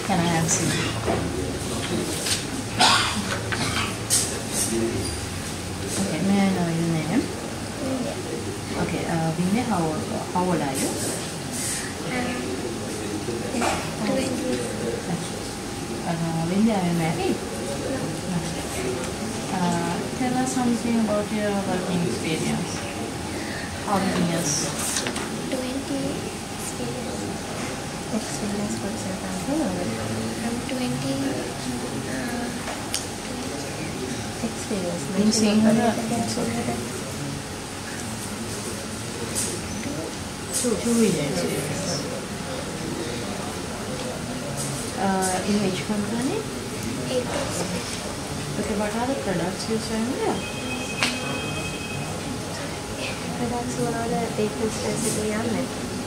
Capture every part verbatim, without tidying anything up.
Can I have some? Okay, may I know your name? Okay, uh, Vinay, how, how old are you? Uh, Vinay, are you married? No. Uh, tell us something about your working experience. How many years? twenty experience. Experience for example? I'm twenty. Uh, experience. In Sinhala? Two. Two years. Uh, in which company? Apex. Okay, what are the products you sell there? Products මොනවද Apex specifically යන්නේ?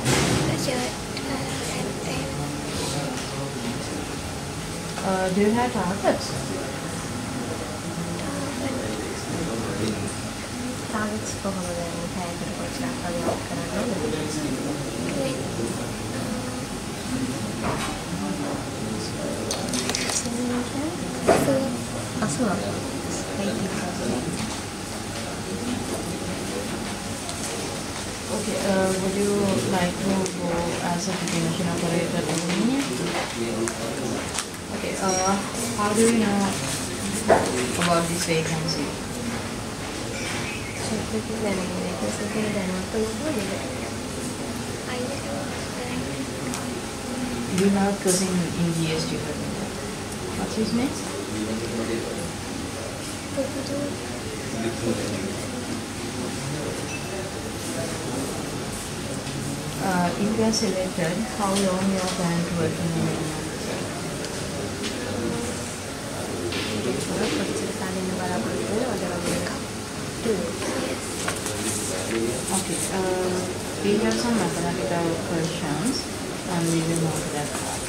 Uh, do you have targets? Targets කොහොමද මේ පැයකට කොච්චරක් වගේ out කරන්න Okay, uh, would you like to go as a ticket machine operator to Romania? Okay, uh, how do you know about this vacancy? You have cousin in G S T. What's his name? Uh, if you are selected, how long you are planning to work in India? Okay, uh, we have some mathematical questions and we will move to that part.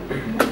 Bye.